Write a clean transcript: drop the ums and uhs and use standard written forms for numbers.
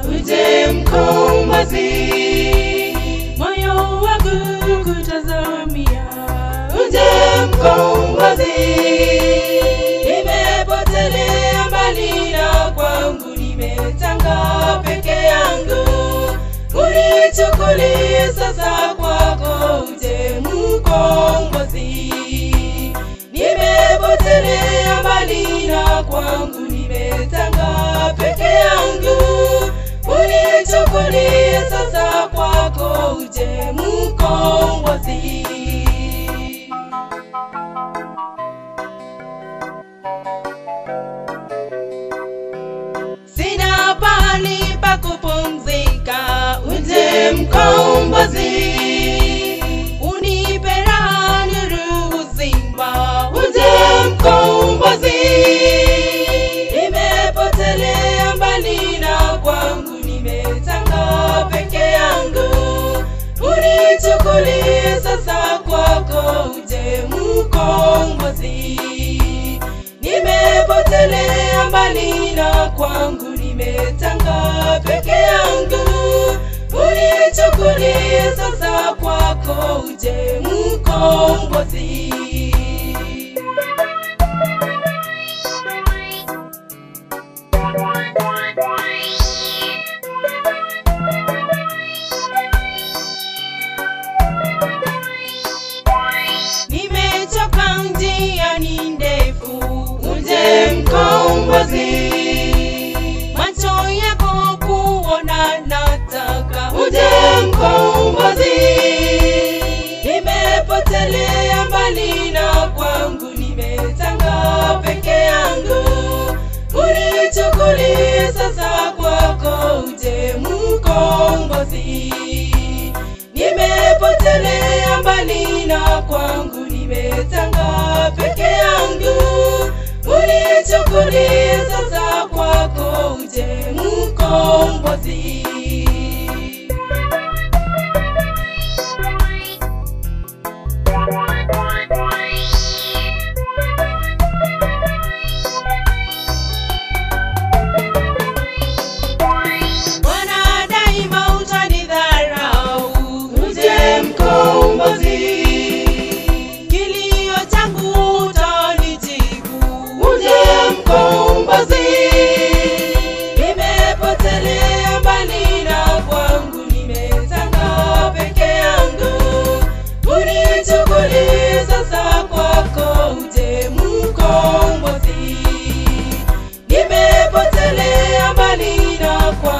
uje mkombozi. Moyo wangu kutazamia, uje mkombozi. Nimepotelea mbali na kwangu nimetanga peke yangu. Unichukulie sasa kwako, uje mkombozi. Nimepotelea mbali na kwangu nimetanga peke yangu. Unichukulie sasa kwako, uje mkombozi. Sina pahali pa kupumzika, uje mkombozi. Unipe raha nuru uzima, uje mkombozi. Nimepotelea mbali na kwangu nimetanga peke yangu. Unichukulie sasa kwako, uje mkombozi. Nimepotelea mbali na kwangu nimetanga peke yangu. Unichukulie sasa kwako, uje mkombozi. Nimechoka njia ni ndefu, uje mkombozi. Macho yako kuona nataka, uje mkombozi. Nimepotelea mbali na kwangu nimetanga peke yangu. Unichukulie sasa kwako, uje mkombozi. Nimepotelea mbali na kwangu nimetanga peke yangu. Unichukulie sasa kwako, uje mkombozi. Bwana daima utanidharau, uje mkombozi. Kilio changu utanijibu, uje mkombozi. Nimepotelea mbali na kwangu nimetanga peke yangu. Unichukulie sasa kwako, uje mkombozi. Nimepotelea mbali na kwangu